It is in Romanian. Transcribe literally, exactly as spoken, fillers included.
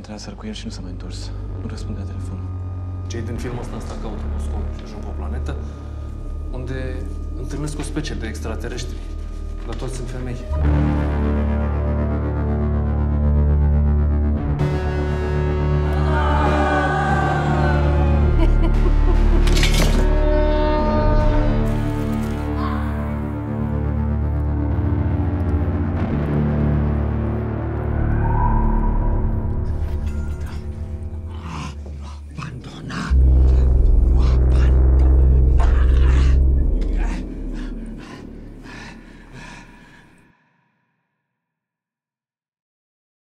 întrebat seara cu el și nu s-a mai întors. Nu răspundea la telefon. Cei din filmul ăsta asta caută Moscova și ajung pe o planetă unde întâlnesc o specie de extraterestri, dar toți sunt femei.